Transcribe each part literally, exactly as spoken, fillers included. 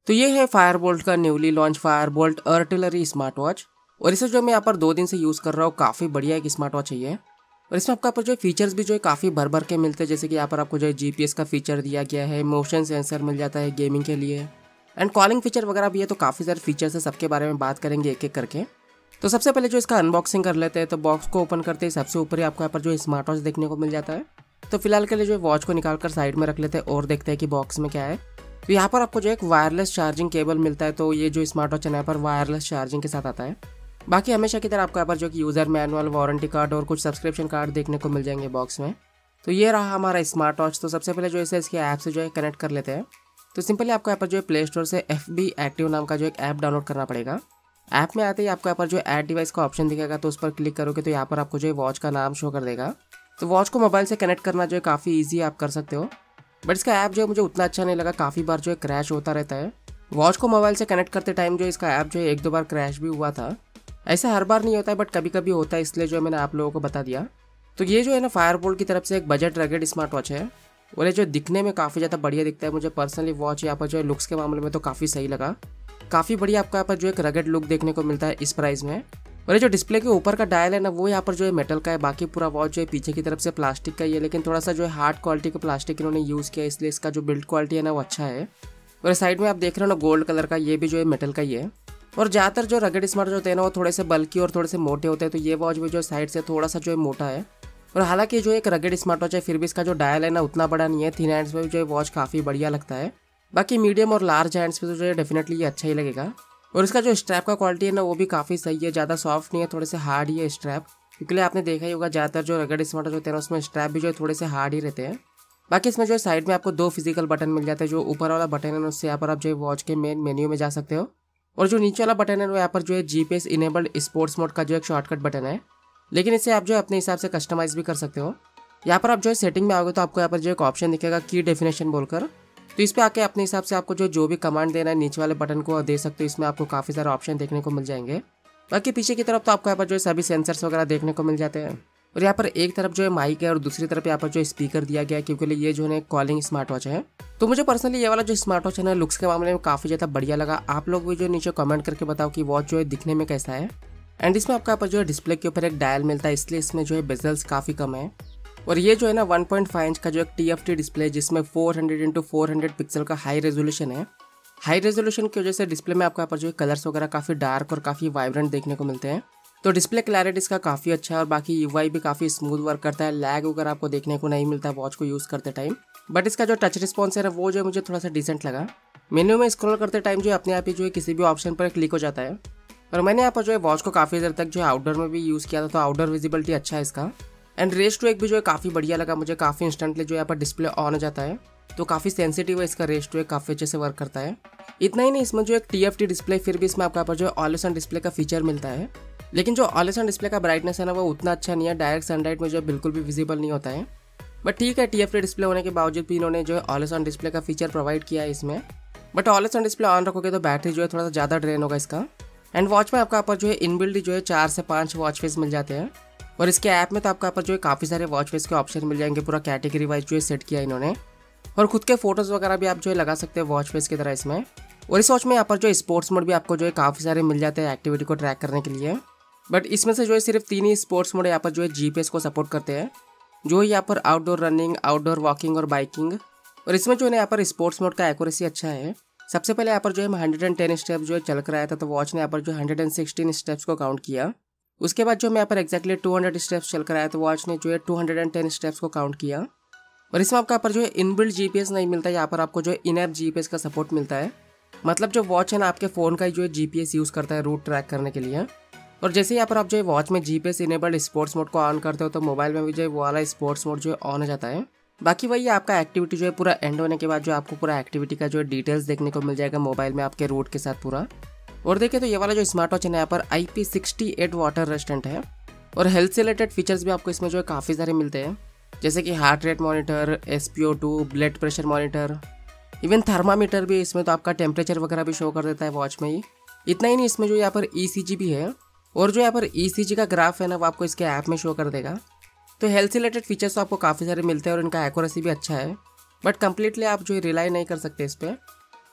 तो ये है फायरबोल्ट का newly launch Fireboltt artillery smart watch. और इसे जो मैं यहाँ पर दो दिन से यूज़ कर रहा हूँ, काफ़ी बढ़िया एक स्मार्ट वॉच है ये। और इसमें आपको यहाँ पर जो फीचर्स भी जो है काफ़ी भर भर के मिलते हैं, जैसे कि यहाँ पर आपको जो है जीपीएस का फीचर दिया गया है, मोशन सेंसर मिल जाता है गेमिंग के लिए, एंड कॉलिंग फीचर वगैरह भी है। तो काफ़ी सारे फीचर्स है, सबके बारे में बात करेंगे एक एक करके। तो सबसे पहले जो इसका अनबॉक्सिंग कर लेते हैं। तो बॉक्स को ओपन करते ही सबसे ऊपर ही आपको यहाँ पर जो स्मार्ट वॉच देखने को मिल जाता है। तो फिलहाल के लिए जो वॉच को निकाल कर साइड में रख लेते हैं और देखते हैं कि बॉक्स में क्या है। तो यहाँ पर आपको जो एक वायरलेस चार्जिंग केबल मिलता है। तो ये जो स्मार्ट वॉच है यहाँ पर वायरलेस चार्जिंग के साथ आता है। बाकी हमेशा की तरह आपको यहाँ पर जो कि यूज़र मैनुअल, वारंटी कार्ड और कुछ सब्सक्रिप्शन कार्ड देखने को मिल जाएंगे बॉक्स में। तो ये रहा हमारा स्मार्ट वॉच। तो सबसे पहले जो इसे इसके ऐप से जो है कनेक्ट कर लेते हैं। तो सिंपली आपको यहाँ पर जो है प्ले स्टोर से एफ बी एक्टिव नाम का जो एक ऐप डाउनलोड करना पड़ेगा। ऐप में आते ही आपको यहाँ पर जो ऐड डिवाइस का ऑप्शन दिखेगा, तो उस पर क्लिक करोगे तो यहाँ पर आपको जो है वॉच का नाम शो कर देगा। तो वॉच को मोबाइल से कनेक्ट करना जो है काफ़ी ईजी आप कर सकते हो, बट इसका ऐप जो है मुझे उतना अच्छा नहीं लगा। काफ़ी बार जो है क्रैश होता रहता है। वॉच को मोबाइल से कनेक्ट करते टाइम जो है इसका ऐप जो है एक दो बार क्रैश भी हुआ था। ऐसा हर बार नहीं होता है, बट कभी कभी होता है, इसलिए जो है मैंने आप लोगों को बता दिया। तो ये जो है ना फायरबोल्ट की तरफ से एक बजट रगेड स्मार्ट वॉच है, और ये जो दिखने में काफ़ी ज़्यादा बढ़िया दिखता है। मुझे पर्सनली वॉच यहाँ पर जो है लुक्स के मामले में तो काफ़ी सही लगा। काफ़ी बढ़िया आपको यहाँ पर जो एक रगेड लुक देखने को मिलता है इस प्राइस में। और ये जो डिस्प्ले के ऊपर का डायल है ना, वो यहाँ पर जो है मेटल का है। बाकी पूरा वॉच जो है पीछे की तरफ से प्लास्टिक का ही है, लेकिन थोड़ा सा जो है हार्ड क्वालिटी का प्लास्टिक इन्होंने यूज़ किया, इसलिए इसका जो बिल्ड क्वालिटी है ना वो अच्छा है। और साइड में आप देख रहे हो ना गोल्ड कलर का, ये भी जो है मेटल का ही है। और ज़्यादातर जो रगेड स्मार्ट होते हैं ना वो थोड़े से बल्कि और थोड़े से मोटे होते हैं। तो ये वॉच भी जो साइड से थोड़ा सा जो है मोटा है। और हालांकि जो एक रगेड स्मार्ट वॉच है, फिर भी इसका जो डायल है ना उतना बड़ा नहीं है। थिन हैंड्स में जो है वॉच काफ़ी बढ़िया लगता है। बाकी मीडियम और लार्ज हैंड्स पे तो जो है डेफिनेटली ये अच्छा ही लगेगा। और इसका जो स्ट्रैप का क्वालिटी है ना वो भी काफ़ी सही है, ज़्यादा सॉफ्ट नहीं है, थोड़े से हार्ड ही है स्ट्रैप। क्योंकि आपने देखा ही होगा ज़्यादातर जो रगेड स्मार्ट वॉच होते हैं ना उसमें स्ट्रैप भी जो है थोड़े से हार्ड ही रहते हैं। बाकी इसमें जो है साइड में आपको दो फिजिकल बटन मिल जाते हैं। जो ऊपर वाला बटन है ना उससे यहाँ पर आप जो है वॉच के मेन मेन्यू में जा सकते हो, और जो नीचे वाला बटन है वो यहाँ पर जो है जीपीएस इनेबल्ड स्पोर्ट्स मोड का जो एक शॉर्टकट बटन है। लेकिन इसे आप जो है अपने हिसाब से कस्टमाइज भी कर सकते हो। यहाँ पर आप जो है सेटिंग में आओगे तो आपको यहाँ पर जो एक ऑप्शन दिखेगा की डेफिनेशन बोलकर। तो इस पर आके अपने हिसाब से आपको जो जो भी कमांड देना है नीचे वाले बटन को दे सकते हो। इसमें आपको काफ़ी सारे ऑप्शन देखने को मिल जाएंगे। बाकी पीछे की तरफ तो आपको यहाँ पर जो है सभी सेंसर्स वगैरह देखने को मिल जाते हैं। और यहाँ पर एक तरफ जो है माइक है और दूसरी तरफ यहाँ पर जो स्पीकर दिया गया है, क्योंकि ये जो है कॉलिंग स्मार्ट वॉच है। तो मुझे पर्सनली ये वाला जो स्मार्ट वॉच है ना लुक्स के मामले में काफ़ी ज़्यादा बढ़िया लगा। आप लोग भी जो नीचे कमेंट करके बताओ कि वॉच जो है दिखने में कैसा है। एंड इसमें आपको यहाँ पर जो है डिस्प्ले के ऊपर एक डायल मिलता है, इसलिए इसमें जो है बेजल्स काफ़ी कम है। और ये जो है ना वन पॉइंट फाइव इंच का जो एक टी एफ टी डिस्प्ले, जिसमें four hundred into four hundred pixel का हाई रेजोल्यूशन है। हाई रेजोल्यूशन की वजह से डिस्प्ले में आपको यहाँ पर जो है कलर्स वगैरह काफ़ी डार्क और काफ़ी वाइब्रेंट देखने को मिलते हैं। तो डिस्प्ले क्लैरिटी इसका काफ़ी अच्छा है, और बाकी यूआई भी काफ़ी स्मूथ वर्क करता है। लैग वगैरह आपको देखने को नहीं मिलता वॉच को यूज़ करते टाइम। बट इसका जो टच रिस्पॉन्स है ना वो जो है मुझे थोड़ा सा डिसेंट लगा। मेन्यू में स्क्रॉल करते टाइम जो अपने आप ही जो है किसी भी ऑप्शन पर क्लिक हो जाता है। और मैंने यहाँ पर जो है वॉच को काफ़ी देर तक जो है आउटडोर में भी यूज़ किया था, तो आउटडोर विजिबिलिटी अच्छा है इसका। एंड रेस टू एक भी जो है काफ़ी बढ़िया लगा मुझे। काफ़ी इंस्टेंटली जो यहाँ पर डिस्प्ले ऑन हो जाता है, तो काफ़ी सेंसिटिव है इसका रेस टू एक, काफ़ी अच्छे से वर्क करता है। इतना ही नहीं, इसमें जो एक टी एफ टी डिस्प्ले, फिर भी इसमें आपको यहाँ पर जो है ऑलवेज ऑन डिस्प्ले का फीचर मिलता है। लेकिन जो ऑलवेज ऑन डिस्प्ले का ब्राइटनेस है ना वो उतना अच्छा नहीं है, डायरेक्ट सनलाइट में जो है बिल्कुल भी विजिबल नहीं होता है। बट ठीक है, टी एफ टी डिस्प्ले होने के बावजूद भी इन्होंने जो है ऑलवेज ऑन डिस्प्ले का फीचर प्रोवाइड किया है इसमें। But always on display on रखोगे तो बैटरी जो है थोड़ा सा ज़्यादा ड्रेन होगा इसका। एंड वॉच में आपको यहाँ पर जो है इनबिल्ड जो है चार से पाँच वॉच फेस मिल जाते हैं। और इसके ऐप में तो आपको यहाँ पर जो है काफ़ी सारे वॉच फेस के ऑप्शन मिल जाएंगे, पूरा कैटेगरी वाइज जो है सेट किया इन्होंने। और खुद के फोटोज़ वगैरह भी आप जो है लगा सकते हैं वॉच फेस की तरह इसमें। और इस वॉच में यहाँ पर जो स्पोर्ट्स मोड भी आपको जो है काफ़ी सारे मिल जाते हैं एक्टिविटी को ट्रैक करने के लिए। बट इसमें से जो है सिर्फ तीन ही स्पोर्ट्स मोड यहाँ पर जो है जीपीएस को सपोर्ट करते हैं, जो यहाँ पर आउटडोर रनिंग, आउटडोर वॉकिंग और बाइकिंग। और इसमें जो है यहाँ पर स्पोर्ट्स मोड का एक्यूरेसी अच्छा है। सबसे पहले यहाँ पर जो है हंड्रेड एंड टेन स्टेप्स जो है चल कर आया था, तो वॉच ने यहाँ पर जो हंड्रेड एंड सिक्सटीन स्टेप्स को काउंट किया। उसके बाद जो मैं यहाँ पर एक्जैक्टली टू हंड्रेड स्टेप्स चल कर आया, तो वॉच ने जो है two hundred and ten steps को काउंट किया। और इसमें आपको यहाँ पर जो है इनबिल्ड जीपीएस नहीं मिलता, यहाँ पर आपको जो है इन ऐप जीपीएस का सपोर्ट मिलता है। मतलब जो वॉच है ना आपके फ़ोन का ही जो है जीपीएस यूज़ करता है रूट ट्रैक करने के लिए। और जैसे यहाँ पर आप जो है वॉच में जीपीएस इनेबल्ड स्पोर्ट्स मोड को ऑन करते हो, तो मोबाइल में भी जो है वो वाला स्पोर्ट्स मोड जो है ऑन हो जाता है। बाकी वही आपका एक्टिविटी जो है पूरा एंड होने के बाद जो आपको पूरा एक्टिविटी का जो है डिटेल्स देखने को मिल जाएगा मोबाइल में आपके रूट के साथ पूरा। और देखिए तो ये वाला जो स्मार्ट वॉच है यहाँ पर I P sixty eight water resistant है। और हेल्थ से रिलेटेड फीचर्स भी आपको इसमें जो है काफ़ी सारे मिलते हैं, जैसे कि heart rate monitor, S P O two, blood pressure monitor, even thermometer भी इसमें, तो आपका टेम्परेचर वगैरह भी शो कर देता है वॉच में ही। इतना ही नहीं, इसमें जो यहाँ पर ई सी जी भी है, और जो यहाँ पर ई सी जी का ग्राफ है ना वो आपको इसके ऐप में शो कर देगा। तो हेल्थ से रिलेटेड फीचर्स तो आपको काफ़ी सारे मिलते हैं और इनका एक्यूरेसी भी अच्छा है, बट कम्प्लीटली आप जो रिलाई नहीं कर सकते इस पर।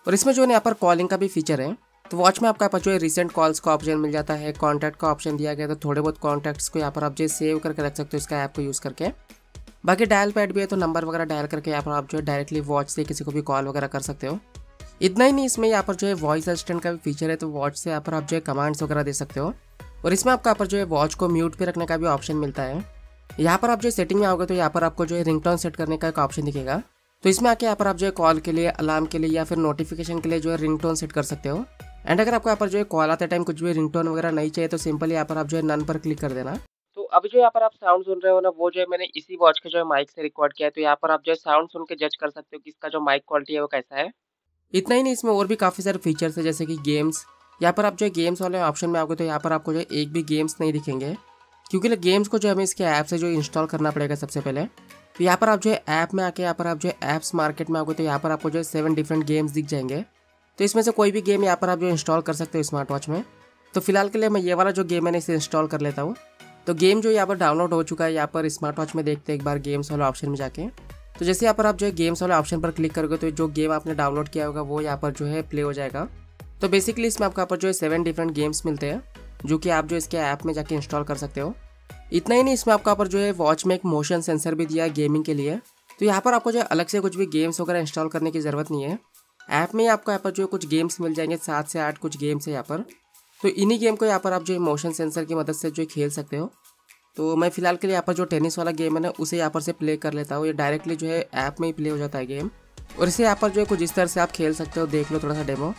और इसमें जो है यहाँ पर कॉलिंग का भी फीचर है। तो वॉच में आपका जो है रिसेंट कॉल्स का ऑप्शन मिल जाता है, कॉन्टैक्ट का ऑप्शन दिया गया, तो थोड़े बहुत कॉन्टैक्ट्स को यहाँ पर आप जो सेव करके रख सकते हो इसका ऐप को यूज़ करके। बाकी डायल पैड भी है, तो नंबर वगैरह डायल करके यहाँ पर आप जो है डायरेक्टली वॉच से किसी को भी कॉल वगैरह कर सकते हो। इतना ही नहीं, इसमें यहाँ पर जो है वॉइस असिस्टेंट का भी फीचर है, तो वॉच से यहाँ पर आप जो है कमांड्स वगैरह दे सकते हो। और इसमें आपका यहाँ पर जो है वॉच को म्यूट पे रखने का भी ऑप्शन मिलता है। यहाँ पर आप जो सेटिंग में आओगे तो यहाँ पर आपको जो है रिंगटोन सेट करने का एक ऑप्शन दिखेगा। तो इसमें आके यहाँ पर आप जो है कॉल के लिए, अलार्म के लिए या फिर नोटिफिकेशन के लिए जो है रिंगटोन सेट कर सकते हो। एंड अगर आपको यहाँ पर जो है कॉल आते टाइम कुछ भी रिंगटोन वगैरह नहीं चाहिए तो सिंपली यहाँ पर आप जो है नन पर क्लिक कर देना। तो अभी जो यहाँ पर आप साउंड सुन रहे हो ना, वो जो है मैंने इसी वॉच के जो है माइक से रिकॉर्ड किया है। तो यहाँ पर आप जो है साउंड सुन के जज कर सकते हो कि इसका जो माइक क्वालिटी है वो कैसा है। इतना ही नहीं, इसमें और भी काफ़ी सारे फीचर्स है, जैसे कि गेम्स। यहाँ पर आप जो है गेम्स वाले ऑप्शन में आओगे तो यहाँ पर आपको जो है एक भी गेम्स नहीं दिखेंगे, क्योंकि गेम्स को जो हमें इसके ऐप से जो इंस्टॉल करना पड़ेगा सबसे पहले। तो यहाँ पर आप जो है ऐप में आके यहाँ पर आप जो है ऐप्स मार्केट में आओगे तो यहाँ पर आपको जो है सेवन डिफरेंट गेम्स दिख जाएंगे। तो इसमें से कोई भी गेम यहाँ पर आप जो इंस्टॉल कर सकते हो स्मार्ट वॉच में। तो फिलहाल के लिए मैं ये वाला जो गेम है इसे इंस्टॉल कर लेता हूँ। तो गेम जो यहाँ पर डाउनलोड हो चुका है, यहाँ पर स्मार्ट वॉच में देखते हैं एक बार गेम्स वाले ऑप्शन में जाके। तो जैसे यहाँ पर आप जो है गेम्स वाले ऑप्शन पर क्लिक करोगे तो जो गेम आपने डाउनलोड किया होगा वो यहाँ पर जो है प्ले हो जाएगा। तो बेसिकली इसमें आपको यहाँ पर जो है सेवन डिफरेंट गेम्स मिलते हैं, जो कि आप जो इसके ऐप में जाके इंस्टॉल कर सकते हो। इतना ही नहीं, इसमें आपको यहाँ पर जो है वॉच में एक मोशन सेंसर भी दिया है गेमिंग के लिए। तो यहाँ पर आपको जो है अलग से कुछ भी गेम्स वगैरह इंस्टॉल करने की ज़रूरत नहीं है। ऐप में ही आपको यहाँ पर जो कुछ गेम्स मिल जाएंगे, सात से आठ कुछ गेम्स है यहाँ पर। तो इन्हीं गेम को यहाँ पर आप जो है मोशन सेंसर की मदद से जो खेल सकते हो। तो मैं फिलहाल के लिए यहाँ पर जो टेनिस वाला गेम है ना उसे यहाँ पर से प्ले कर लेता हूँ। ये डायरेक्टली जो है ऐप में ही प्ले हो जाता है गेम, और इसे यहाँ पर जो है कुछ इस तरह से आप खेल सकते हो। देख लो थोड़ा सा डेमो।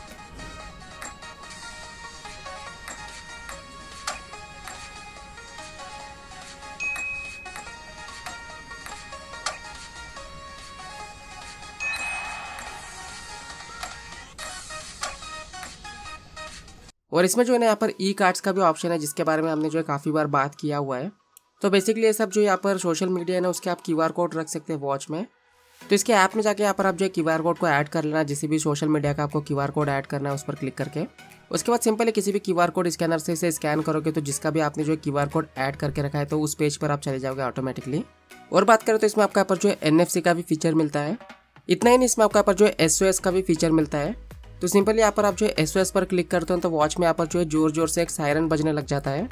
और इसमें जो है ना यहाँ पर ई कार्ड्स का भी ऑप्शन है, जिसके बारे में हमने जो है काफ़ी बार बात किया हुआ है। तो बेसिकली ये सब जो यहाँ पर सोशल मीडिया है ना उसके आप क्यूआर कोड रख सकते हैं वॉच में। तो इसके ऐप में जाके यहाँ पर आप जो है क्यूआर कोड को ऐड कर लेना, जिस भी सोशल मीडिया का आपको क्यूआर कोड ऐड करना है उस पर क्लिक करके। उसके बाद सिंपली किसी भी क्यूआर कोड स्कैनर से इसे स्कैन करोगे तो जिसका भी आपने जो है क्यूआर कोड ऐड करके रखा है तो उस पेज पर आप चले जाओगे ऑटोमेटिकली। और बात करें तो इसमें आपका यहाँ पर जो है एन एफ सी का भी फीचर मिलता है। इतना ही नहीं, इसमें आपका यहाँ पर जो है एस ओ एस का भी फीचर मिलता है। तो सिंपली यहाँ पर आप जो है एस ओ एस पर क्लिक करते हो तो वॉच में यहाँ पर जो है जोर जोर से एक सायरन बजने लग जाता है।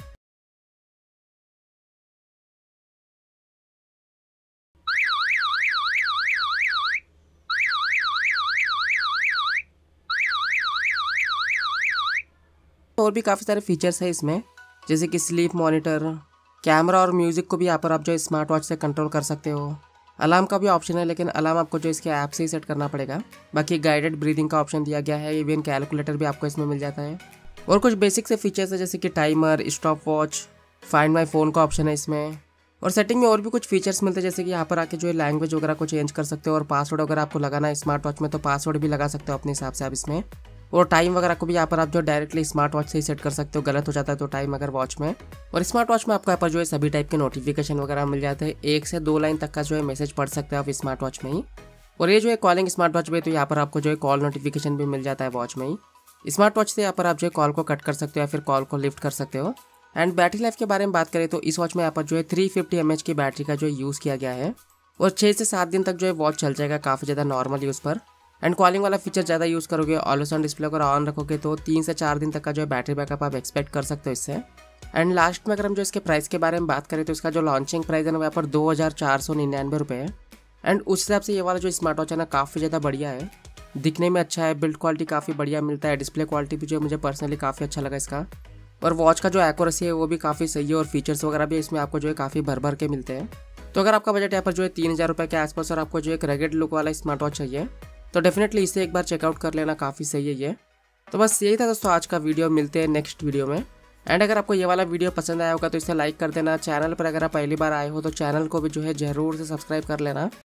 और भी काफ़ी सारे फीचर्स है इसमें, जैसे कि स्लीप मॉनिटर, कैमरा और म्यूजिक को भी यहाँ पर आप जो है स्मार्ट वॉच से कंट्रोल कर सकते हो। अलार्म का भी ऑप्शन है, लेकिन अलार्म आपको जो इसके ऐप से ही सेट करना पड़ेगा। बाकी गाइडेड ब्रीदिंग का ऑप्शन दिया गया है, इवन कैलकुलेटर भी आपको इसमें मिल जाता है। और कुछ बेसिक से फीचर्स है, जैसे कि timer, stop watch, find my phone का ऑप्शन है इसमें। और सेटिंग में और भी कुछ फीचर्स मिलते हैं, जैसे कि यहाँ पर आके जो है लैंग्वेज वगैरह को चेंज कर सकते हो, और पासवर्ड अगर आपको लगाना है स्मार्ट वॉच में तो पासवर्ड भी लगा सकते हो अपने हिसाब से आप इसमें। और टाइम वगैरह को भी यहाँ पर आप जो डायरेक्टली स्मार्ट वॉच से ही सेट कर सकते हो, गलत हो जाता है तो टाइम अगर वॉच में। और स्मार्ट वॉच में आपको यहाँ पर जो है सभी टाइप के नोटिफिकेशन वगैरह मिल जाते हैं। एक से दो लाइन तक का जो है मैसेज पढ़ सकते हो आप स्मार्ट वॉच में ही। और ये जो है कॉलिंग स्मार्ट वॉच में, तो यहाँ पर आपको जो है कॉल नोटिफिकेशन भी मिल जाता है वॉच में ही। स्मार्ट वॉच से यहाँ पर आप जो है कॉल को कट कर सकते हो या फिर कॉल को लिफ्ट कर सकते हो। एंड बैटरी लाइफ के बारे में बात करें तो इस वॉच में यहाँ पर जो है थ्री फिफ्टी एम एच की बैटरी का जो है यूज़ किया गया है, और छः से सात दिन तक जो है वॉच चल जाएगा काफ़ी ज़्यादा नॉर्मल यूज़ पर। एंड कॉलिंग वाला फीचर ज़्यादा यूज़ करोगे, ऑलवेज ऑन डिस्प्ले अगर ऑन रखोगे तो तीन से चार दिन तक का जो है बैटरी बैकअप आप एक्सपेक्ट कर सकते हो इससे। एंड लास्ट में अगर हम जो इसके प्राइस के बारे में बात करें तो इसका जो लॉन्चिंग प्राइस है ना यहाँ पर दो हज़ार चार सौ निन्यानवे रुपये है। एंड उस हिसाब से ये वाला जो स्मार्ट वॉच है ना काफ़ी ज़्यादा बढ़िया है, दिखने में अच्छा है, बिल्ड क्वालिटी काफ़ी बढ़िया मिलता है, डिस्प्ले क्वालिटी भी जो मुझे पर्सनली काफ़ी अच्छा लगा इसका। और वॉच का जो एक्यूरेसी है वो भी काफ़ी सही है, और फीचर्स वगैरह भी इसमें आपको जो है काफ़ी भर भर के मिलते हैं। तो अगर आपका बजट यहाँ पर जो है तीन हज़ार रुपये के आसपास और आपको जो एक रगेड लुक वाला स्मार्ट वॉच चाहिए तो डेफिनेटली इसे एक बार चेकआउट कर लेना, काफ़ी सही है ये। तो बस यही था दोस्तों आज का वीडियो, मिलते हैं नेक्स्ट वीडियो में। एंड अगर आपको ये वाला वीडियो पसंद आया होगा तो इसे लाइक कर देना। चैनल पर अगर आप पहली बार आए हो तो चैनल को भी जो है ज़रूर से सब्सक्राइब कर लेना।